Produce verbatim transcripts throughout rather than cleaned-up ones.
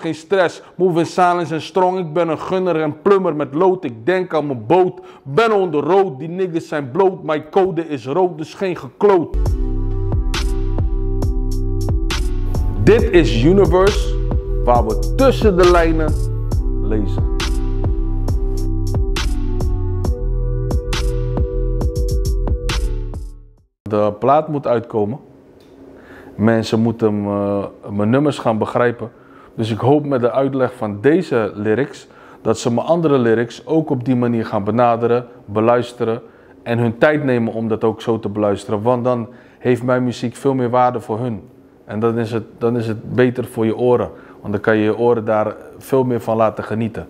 geen stress. Move in silence en strong, ik ben een gunner en plummer met lood. Ik denk aan mijn boot, ben on the road. Die niggas zijn bloot, mijn code is rood, dus geen gekloot. Dit is Universe, waar we tussen de lijnen lezen. De plaat moet uitkomen. Mensen moeten uh, mijn nummers gaan begrijpen. Dus ik hoop met de uitleg van deze lyrics dat ze mijn andere lyrics ook op die manier gaan benaderen, beluisteren en hun tijd nemen om dat ook zo te beluisteren. Want dan heeft mijn muziek veel meer waarde voor hun. En dan is het, dan is het beter voor je oren. Want dan kan je je oren daar veel meer van laten genieten.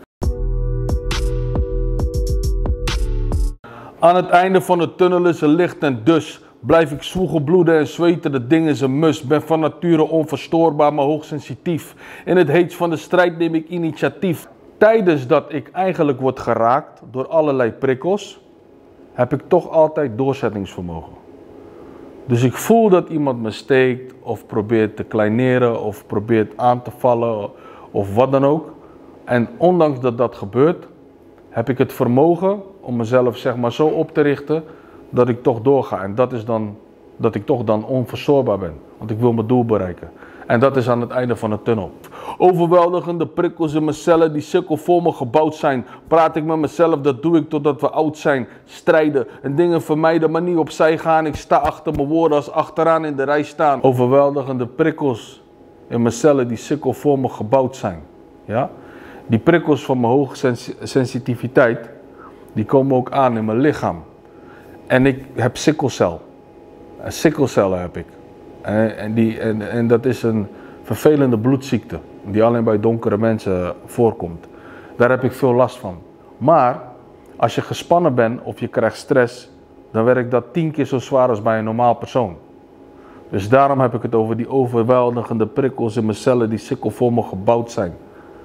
Aan het einde van de tunnel is er licht en dus blijf ik zwoegen, bloeden en zweten, de ding is een must. Ben van nature onverstoorbaar, maar hoogsensitief. In het heetst van de strijd neem ik initiatief. Tijdens dat ik eigenlijk word geraakt door allerlei prikkels, heb ik toch altijd doorzettingsvermogen. Dus ik voel dat iemand me steekt of probeert te kleineren of probeert aan te vallen of wat dan ook. En ondanks dat dat gebeurt, heb ik het vermogen om mezelf zeg maar zo op te richten dat ik toch doorga. En dat is dan dat ik toch dan onverstoorbaar ben. Want ik wil mijn doel bereiken. En dat is aan het einde van de tunnel. Overweldigende prikkels in mijn cellen die sikkel voor me gebouwd zijn. Praat ik met mezelf, dat doe ik totdat we oud zijn. Strijden en dingen vermijden, maar niet opzij gaan. Ik sta achter mijn woorden als achteraan in de rij staan. Overweldigende prikkels in mijn cellen die sikkel voor me gebouwd zijn. Ja? Die prikkels van mijn hoge sens sensitiviteit, die komen ook aan in mijn lichaam. En ik heb sikkelcel. Sikkelcellen heb ik. En, en, die, en, en dat is een vervelende bloedziekte die alleen bij donkere mensen voorkomt. Daar heb ik veel last van. Maar als je gespannen bent of je krijgt stress, dan werkt dat tien keer zo zwaar als bij een normaal persoon. Dus daarom heb ik het over die overweldigende prikkels in mijn cellen die sikkel voor me gebouwd zijn.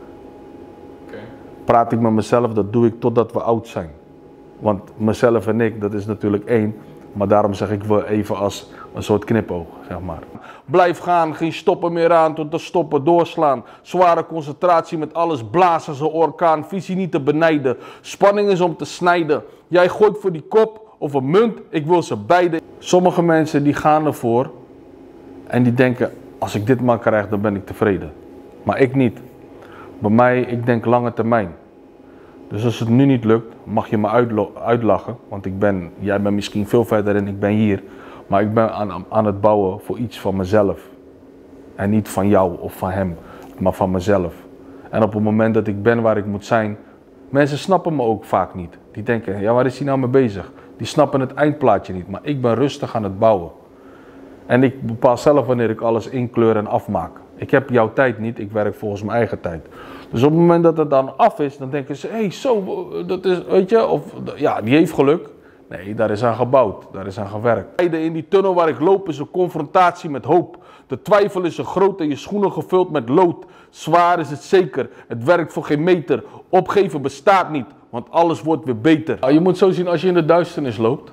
Okay. Praat ik met mezelf, dat doe ik totdat we oud zijn. Want mezelf en ik, dat is natuurlijk één. Maar daarom zeg ik wel even als een soort knipoog, zeg maar. Blijf gaan, geen stoppen meer aan, tot de stoppen doorslaan. Zware concentratie met alles blazen als een orkaan. Visie niet te benijden, spanning is om te snijden. Jij gooit voor die kop of een munt, ik wil ze beide. Sommige mensen die gaan ervoor en die denken, als ik dit maar krijg, dan ben ik tevreden. Maar ik niet. Bij mij, ik denk lange termijn. Dus als het nu niet lukt, mag je me uitlachen. Want ik ben, jij bent misschien veel verder en ik ben hier. Maar ik ben aan, aan het bouwen voor iets van mezelf. En niet van jou of van hem, maar van mezelf. En op het moment dat ik ben waar ik moet zijn, mensen snappen me ook vaak niet. Die denken, ja, waar is hij nou mee bezig? Die snappen het eindplaatje niet, maar ik ben rustig aan het bouwen. En ik bepaal zelf wanneer ik alles inkleur en afmaak. Ik heb jouw tijd niet, ik werk volgens mijn eigen tijd. Dus op het moment dat het dan af is, dan denken ze, hé, hey, zo, dat is, weet je, of ja, die heeft geluk. Nee, daar is aan gebouwd, daar is aan gewerkt. In die tunnel waar ik loop is een confrontatie met hoop. De twijfel is er groot en je schoenen gevuld met lood. Zwaar is het zeker, het werkt voor geen meter. Opgeven bestaat niet, want alles wordt weer beter. Je moet zo zien, als je in de duisternis loopt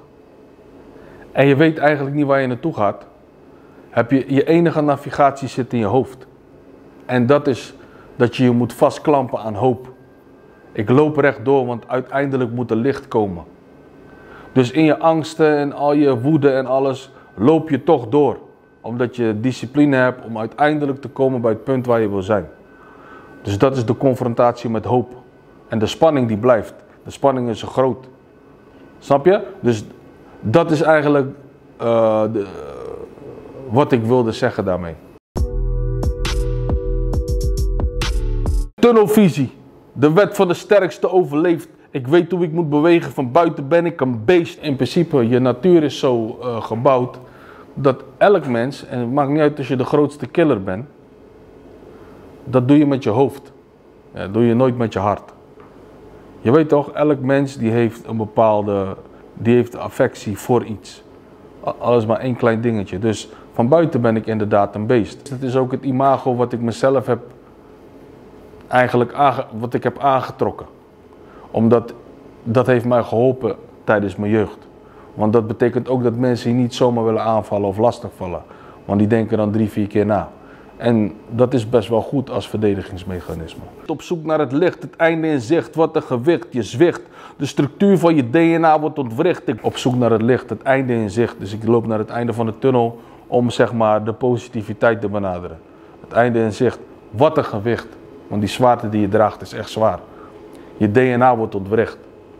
en je weet eigenlijk niet waar je naartoe gaat, heb je je enige navigatie zit in je hoofd. En dat is dat je je moet vastklampen aan hoop. Ik loop rechtdoor, want uiteindelijk moet er licht komen. Dus in je angsten en al je woede en alles, loop je toch door. Omdat je discipline hebt om uiteindelijk te komen bij het punt waar je wil zijn. Dus dat is de confrontatie met hoop. En de spanning die blijft. De spanning is zo groot. Snap je? Dus dat is eigenlijk uh, de, wat ik wilde zeggen daarmee. Tunnelvisie. De wet van de sterkste overleeft. Ik weet hoe ik moet bewegen. Van buiten ben ik een beest. In principe, je natuur is zo uh, gebouwd dat elk mens, en het maakt niet uit als je de grootste killer bent, dat doe je met je hoofd. Ja, dat doe je nooit met je hart. Je weet toch, elk mens die heeft een bepaalde, die heeft affectie voor iets. Alles maar één klein dingetje. Dus van buiten ben ik inderdaad een beest. Het is ook het imago wat ik mezelf heb eigenlijk aange, wat ik heb aangetrokken. Omdat dat heeft mij geholpen tijdens mijn jeugd. Want dat betekent ook dat mensen je niet zomaar willen aanvallen of lastigvallen. Want die denken dan drie, vier keer na. En dat is best wel goed als verdedigingsmechanisme. Op zoek naar het licht, het einde in zicht, wat een gewicht, je zwicht. De structuur van je D N A wordt ontwricht. Op zoek naar het licht, het einde in zicht. Dus ik loop naar het einde van de tunnel om zeg maar de positiviteit te benaderen. Het einde in zicht, wat een gewicht. Want die zwaarte die je draagt is echt zwaar. Je D N A wordt ontwricht.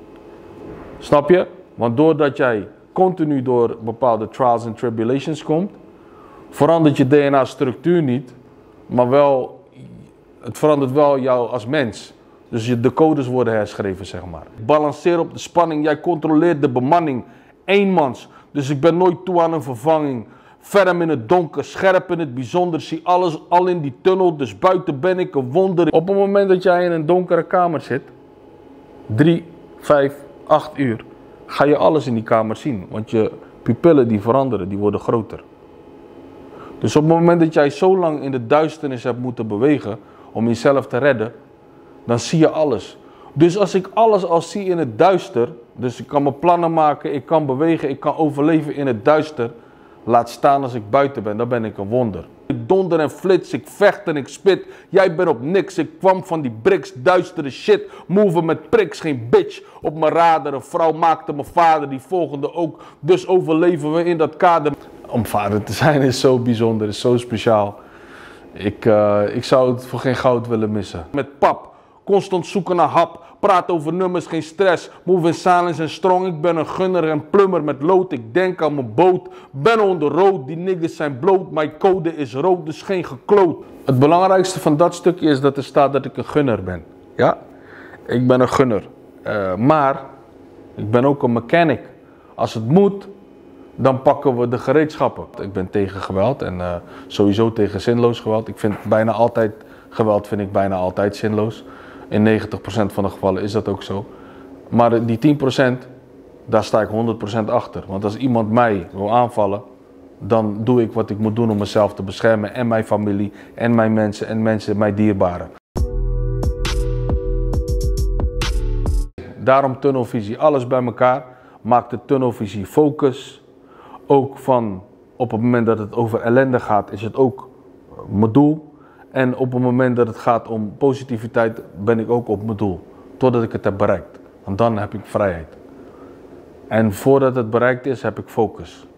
Snap je? Want doordat jij continu door bepaalde trials en tribulations komt, verandert je D N A-structuur niet, maar wel, het verandert wel jou als mens. Dus je, de codes worden herschreven, zeg maar. Balanceer op de spanning, jij controleert de bemanning, eenmans. Dus ik ben nooit toe aan een vervanging. Ferm in het donker, scherp in het bijzonder, zie alles al in die tunnel, dus buiten ben ik een wonder. Op het moment dat jij in een donkere kamer zit, drie, vijf, acht uur, ga je alles in die kamer zien. Want je pupillen die veranderen, die worden groter. Dus op het moment dat jij zo lang in de duisternis hebt moeten bewegen om jezelf te redden, dan zie je alles. Dus als ik alles al zie in het duister, dus ik kan mijn plannen maken, ik kan bewegen, ik kan overleven in het duister, laat staan als ik buiten ben, dan ben ik een wonder. Ik donder en flits, ik vecht en ik spit, jij bent op niks, ik kwam van die bricks, duistere shit, moven met priks, geen bitch op mijn radar, een vrouw maakte mijn vader, die volgende ook, dus overleven we in dat kader. Om vader te zijn is zo bijzonder, is zo speciaal. Ik, uh, ik zou het voor geen goud willen missen. Met pap, constant zoeken naar hap, praat over nummers, geen stress. Move in silence en strong, ik ben een gunner en plummer met lood. Ik denk aan mijn boot, ben onder rood, die niggas zijn bloot. Mijn code is rood, dus geen gekloot. Het belangrijkste van dat stukje is dat er staat dat ik een gunner ben. Ja, ik ben een gunner. Uh, maar, ik ben ook een mechanic. Als het moet, dan pakken we de gereedschappen. Ik ben tegen geweld en uh, sowieso tegen zinloos geweld. Ik vind bijna altijd, geweld vind ik bijna altijd zinloos. In negentig procent van de gevallen is dat ook zo. Maar die tien procent, daar sta ik honderd procent achter. Want als iemand mij wil aanvallen, dan doe ik wat ik moet doen om mezelf te beschermen. En mijn familie, en mijn mensen, en mensen, mijn dierbaren. Daarom tunnelvisie, alles bij elkaar. Maakt de tunnelvisie focus. Ook van op het moment dat het over ellende gaat, is het ook mijn doel. En op het moment dat het gaat om positiviteit, ben ik ook op mijn doel. Totdat ik het heb bereikt. Want dan heb ik vrijheid. En voordat het bereikt is, heb ik focus.